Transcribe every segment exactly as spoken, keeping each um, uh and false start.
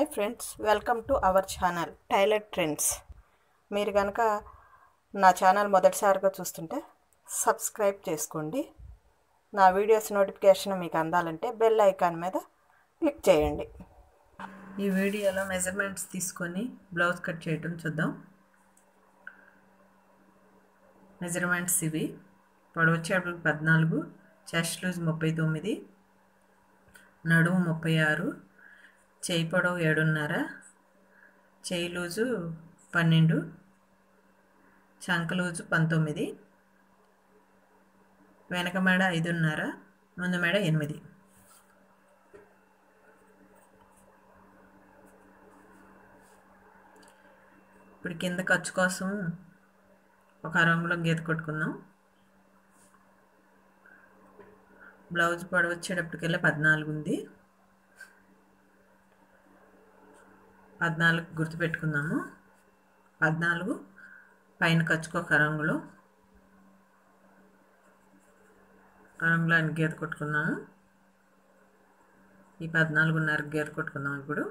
Hi friends, welcome to our channel tailor trends. మీరు కనుక నా ఛానల్ మొదటిసారిగా చూస్తుంటే సబ్స్క్రైబ్ చేసుకోండి. నా వీడియోస్ నోటిఫికేషన్ మీకు అందాలంటే బెల్ ఐకాన్ మీద క్లిక్ చేయండి. ఈ వీడియోలో మెజర్మెంట్స్ తీసుకొని బ్లౌజ్ కట్ చేయటం చూద్దాం. మెజర్మెంట్స్ ఇవి: పొడవు వచ్చేటప్పుడు పద్నాలుగు, చెస్ట్ లూజ్ ముప్పై తొమ్మిది, నడుము ముప్పై ఆరు, చేయి పొడవు ఏడున్నర, చేయి లూజు పన్నెండు, చంక లూజు పంతొమ్మిది, వెనక మెడ ఐదున్నర, ముందు మెడ ఎనిమిది. ఇప్పుడు కింద ఖర్చు కోసం ఒక రంగులో గీత కొట్టుకుందాం. బ్లౌజ్ పొడవు వచ్చేటప్పటికెళ్ళి పద్నాలుగు ఉంది. పద్నాలుగు గుర్తుపెట్టుకుందాము. పద్నాలుగు పైన ఖర్చుకో ఒక రంగులో రంగులో అని గీత కొట్టుకున్నాము. ఈ పద్నాలుగున్నర గీత కొట్టుకుందాం. ఇప్పుడు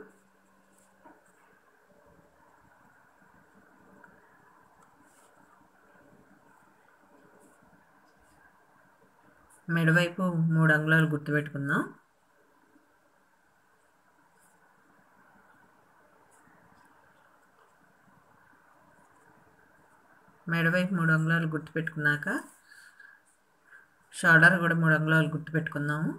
మెడవైపు మూడు అంగుళాలు గుర్తుపెట్టుకుందాం. మెడవైపు మూడు అంగుళాలు గుర్తుపెట్టుకున్నాక షోల్డర్ కూడా మూడు అంగుళాలు గుర్తుపెట్టుకుందాము.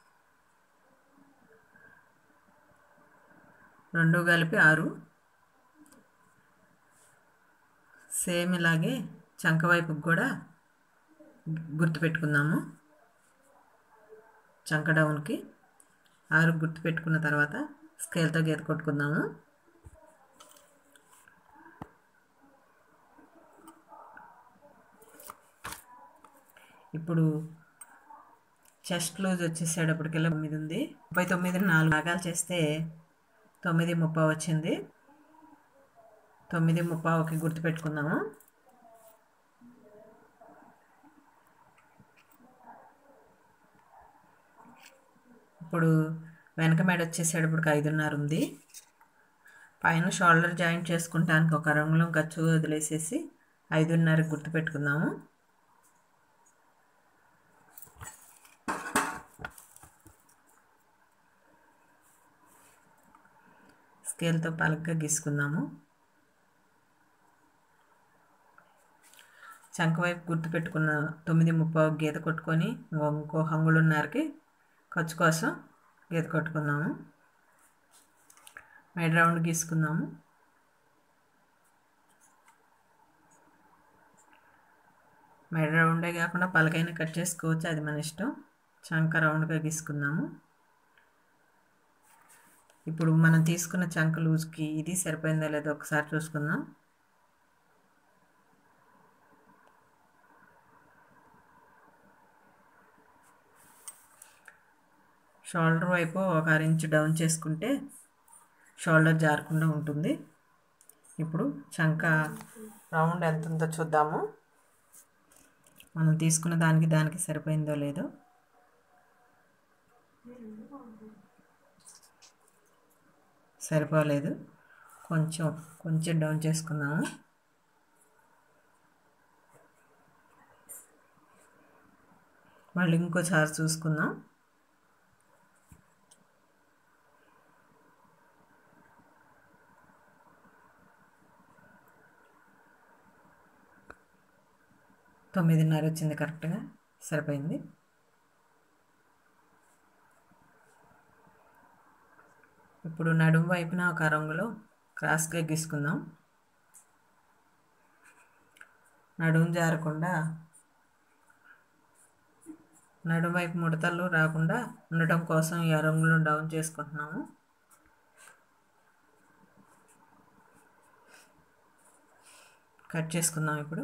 రెండు కలిపి ఆరు. సేమ్ ఇలాగే చంక వైపుకి కూడా గుర్తుపెట్టుకుందాము. చంక డౌన్కి ఆరు గుర్తుపెట్టుకున్న తర్వాత స్కేల్తో గీత కొట్టుకుందాము. ఇప్పుడు చెస్ట్ లూజ్ వచ్చేసేటప్పటికెళ్ళి తొమ్మిది ఉంది. ముప్పై తొమ్మిది నాలుగు భాగాలు చేస్తే తొమ్మిది ముప్పావు వచ్చింది. తొమ్మిది ముప్పావుకి గుర్తుపెట్టుకుందాము. ఇప్పుడు వెనక మెడ వచ్చేసేటప్పటికి ఐదున్నర ఉంది. పైన షోల్డర్ జాయింట్ చేసుకుంటానికి ఒక రంగులో ఖర్చు వదిలేసేసి ఐదున్నర గుర్తుపెట్టుకుందాము. స్కేల్తో పలకగా గీసుకుందాము. చంక వైపు గుర్తుపెట్టుకున్న తొమ్మిది ముప్పావు గీత కొట్టుకొని ఇంకో అంగుళన్నరకి ఖర్చు కోసం గీత కొట్టుకుందాము. మెడ రౌండ్ గీసుకుందాము. మెడ రౌండే కాకుండా పలకైనా కట్ చేసుకోవచ్చు, అది మన ఇష్టం. చంక రౌండ్గా గీసుకుందాము. ఇప్పుడు మనం తీసుకున్న చంక లూజ్కి ఇది సరిపోయిందో లేదో ఒకసారి చూసుకుందాం. షోల్డర్ వైపు ఒక అర ఇంచు డౌన్ చేసుకుంటే షోల్డర్ జారకుండా ఉంటుంది. ఇప్పుడు చంక రౌండ్ ఎంత ఉందో చూద్దాము. మనం తీసుకున్న దానికి దానికి సరిపోయిందో లేదో. సరిపోలేదు, కొంచెం కొంచెం డౌన్ చేసుకుందాము. మళ్ళీ ఇంకోసారి చూసుకుందాం. తొమ్మిదిన్నర వచ్చింది, కరెక్ట్గా సరిపోయింది. ఇప్పుడు నడుము వైపున ఒక రంగులో క్రాస్గా గీసుకుందాం. నడుము జారకుండా నడుము వైపు ముడతలు రాకుండా ఉండటం కోసం ఈ రంగులో డౌన్ చేసుకుంటున్నాము. కట్ చేసుకుందాం. ఇప్పుడు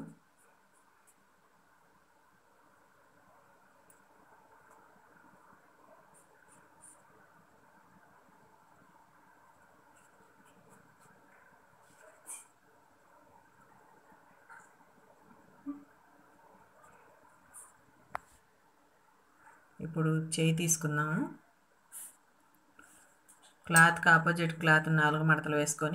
ఇప్పుడు చేయి తీసుకుందాము. క్లాత్కి ఆపోజిట్ క్లాత్ నాలుగు మడతలు వేసుకొని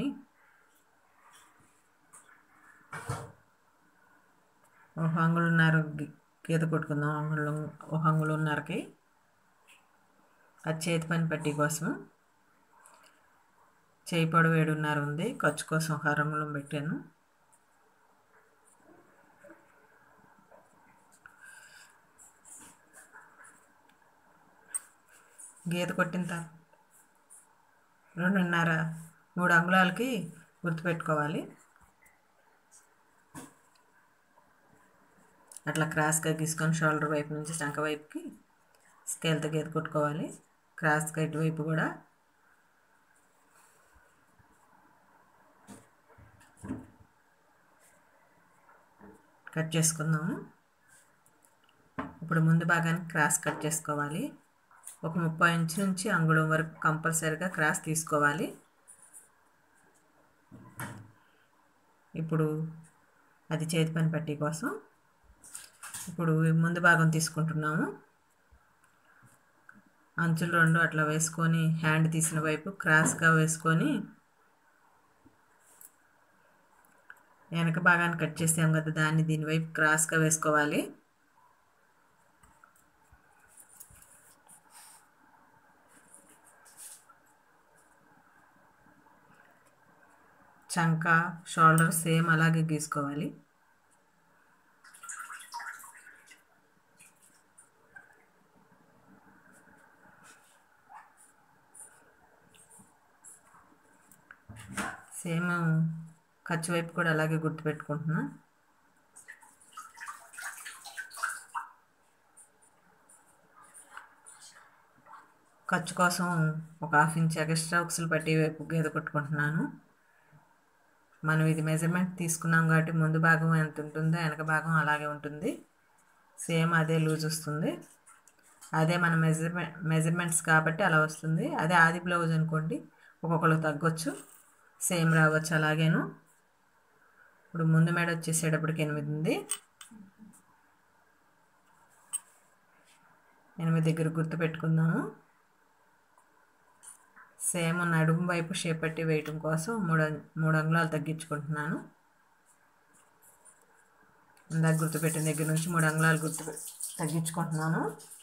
ఒక అంగుళన్నర గీత కొట్టుకుందాం. అంగుళం ఒక అంగుళన్నరకి అది చేతి పని పట్టీ కోసం. చేయి పొడవు ఏడున్నర ఉంది. ఖర్చు కోసం ఒక అరంగుళం పెట్టాను. గీత కొట్టిన తర్వాత రెండున్నర మూడు అంగుళాలకి గుర్తుపెట్టుకోవాలి. అట్లా క్రాస్గా గీసుకొని షోల్డర్ వైపు నుంచి చంక వైపుకి స్కేల్తో గీత కొట్టుకోవాలి. క్రాస్గా ఇటువైపు కూడా కట్ చేసుకుందాము. ఇప్పుడు ముందు భాగానికి క్రాస్ కట్ చేసుకోవాలి. ఒక ముప్పై ఇంచు నుంచి అంగుళం వరకు కంపల్సరీగా క్రాస్ తీసుకోవాలి. ఇప్పుడు అది చేతి పని పట్టీ కోసం. ఇప్పుడు ముందు భాగం తీసుకుంటున్నాము. అంచులు రెండు అట్లా వేసుకొని హ్యాండ్ తీసిన వైపు క్రాస్గా వేసుకొని వెనక భాగాన్ని కట్ చేసాం కదా, దాన్ని దీని వైపు క్రాస్గా వేసుకోవాలి. చంక షోల్డర్ సేమ్ అలాగే గీసుకోవాలి. సేమ్ ఖర్చు వైపు కూడా అలాగే గుర్తుపెట్టుకుంటున్నా. ఖర్చు కోసం ఒక హాఫ్ ఇంచ్ ఎక్స్ట్రా ఉక్సులు పట్టి వైపు గీత కొట్టుకుంటున్నాను. మనం ఇది మెజర్మెంట్ తీసుకున్నాం కాబట్టి ముందు భాగం ఎంత ఉంటుందో వెనక భాగం అలాగే ఉంటుంది. సేమ్ అదే లూజ్ వస్తుంది. అదే మన మెజర్మెంట్ మెజర్మెంట్స్ కాబట్టి అలా వస్తుంది. అదే ఆది బ్లౌజ్ అనుకోండి ఒక్కొక్కరు తగ్గొచ్చు, సేమ్ రావచ్చు అలాగేను. ఇప్పుడు ముందు మెడ వచ్చేసేటప్పటికి ఎనిమిది ఉంది. ఎనిమిది దగ్గర గుర్తు పెట్టుకుందాము. సేమ్ నడుము వైపు షేప్ పట్టి వేయటం కోసం మూడు మూడు అంగుళాలు తగ్గించుకుంటున్నాను. ఇందాక గుర్తుపెట్టిన దగ్గర నుంచి మూడు అంగుళాలు గుర్తు తగ్గించుకుంటున్నాను.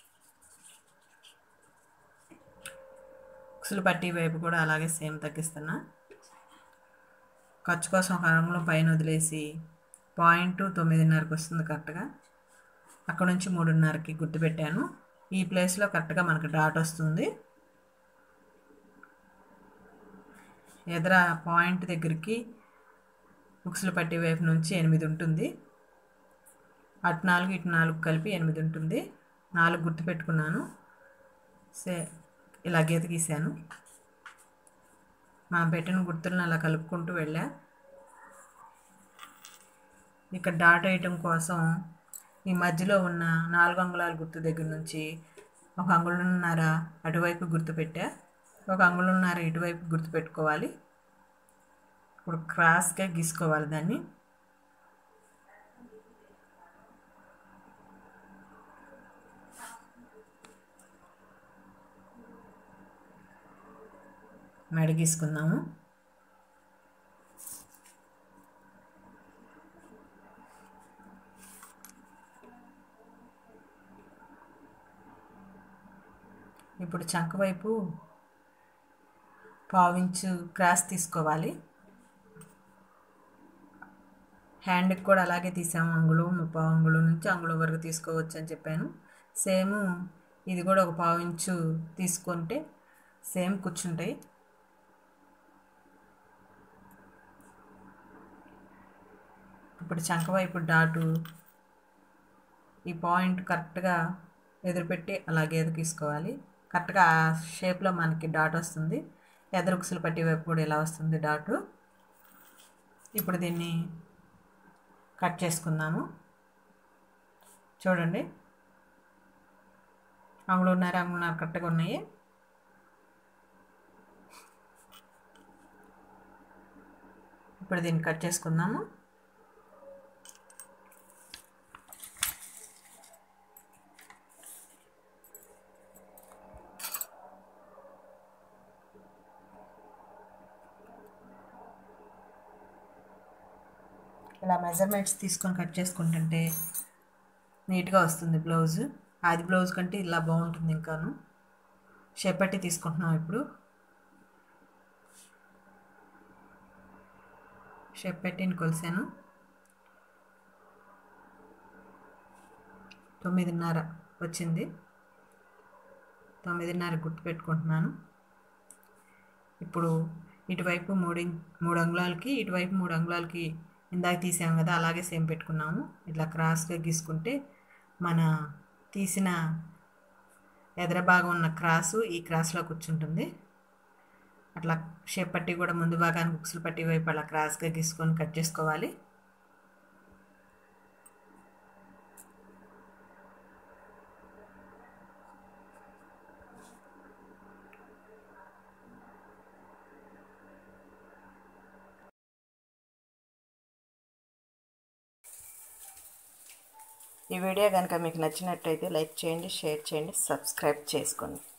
ఉక్సులు పట్టి వైపు కూడా అలాగే సేమ్ తగ్గిస్తున్నా. ఖర్చు కోసం ఒక అంగుళం పైన వదిలేసి పాయింట్ తొమ్మిదిన్నరకి వస్తుంది కరెక్ట్గా. అక్కడ నుంచి మూడున్నరకి గుర్తుపెట్టాను. ఈ ప్లేస్లో కరెక్ట్గా మనకు డాట్ వస్తుంది. ఎదుర పాయింట్ దగ్గరికి ఉక్సులు పట్టి వైపు నుంచి ఎనిమిది ఉంటుంది. అటు నాలుగు ఇటు నాలుగు కలిపి ఎనిమిది ఉంటుంది. నాలుగు గుర్తు పెట్టుకున్నాను. సే ఇలా గీత గీసాను. మనం పెట్టిన గుర్తులను అలా కలుపుకుంటూ వెళ్ళా. ఇక్కడ డాట్ వేయటం కోసం ఈ మధ్యలో ఉన్న నాలుగు అంగుళాల గుర్తు దగ్గర నుంచి ఒక అంగుళన్నర అటువైపు గుర్తు పెట్టా, ఒక అంగుళన్నర ఇటువైపు గుర్తు పెట్టుకోవాలి. ఇప్పుడు క్రాస్గా గీసుకోవాలి దాన్ని. మెడ గీసుకుందాము. ఇప్పుడు చంక వైపు పావించు క్రాస్ తీసుకోవాలి. హ్యాండ్కి కూడా అలాగే తీసాము. అంగుళం ముప్పావు అంగుళం నుంచి అంగుళం వరకు తీసుకోవచ్చు అని చెప్పాను. సేమ్ ఇది కూడా ఒక పావించు తీసుకుంటే సేమ్ కూర్చుంటాయి. ఇప్పుడు చంక వైపు డాటు ఈ పాయింట్ కరెక్ట్గా ఎదురుపెట్టి అలాగే ఎదురు తీసుకోవాలి. కరెక్ట్గా ఆ షేప్లో మనకి డాట్ వస్తుంది. ఎదురు ఉక్సులు పట్టి వైపు కూడా ఇలా వస్తుంది డాటు. ఇప్పుడు దీన్ని కట్ చేసుకుందాము. చూడండి, అంగుళన్నర అంగుళన్నర కరెక్ట్గా ఉన్నాయి. ఇప్పుడు దీన్ని కట్ చేసుకుందాము. ఇలా మెజర్మెంట్స్ తీసుకొని కట్ చేసుకుంటుంటే నీట్గా వస్తుంది బ్లౌజ్. ఆది బ్లౌజ్ కంటే ఇలా బాగుంటుంది. ఇంకాను షేప్ పట్టి తీసుకుంటున్నాం. ఇప్పుడు షేప్ పెట్టిని కొలిసాను. తొమ్మిదిన్నర వచ్చింది. తొమ్మిదిన్నర గుర్తు పెట్టుకుంటున్నాను. ఇప్పుడు ఇటువైపు మూడు మూడు అంగుళాలకి ఇటువైపు మూడు అంగుళాలకి ఇందాక తీసాము కదా, అలాగే సేమ్ పెట్టుకున్నాము. ఇట్లా క్రాస్గా గీసుకుంటే మన తీసిన ఎదర భాగం ఉన్న క్రాసు ఈ క్రాస్లో కూర్చుంటుంది. అట్లా షేప్ పట్టి కూడా ముందు భాగానికి ఉక్సులు పట్టి వైపు అలా క్రాస్గా గీసుకొని కట్ చేసుకోవాలి. ఈ వీడియో కనుక మీకు నచ్చినట్టయితే లైక్ చేయండి, షేర్ చేయండి, సబ్స్క్రైబ్ చేసుకోండి.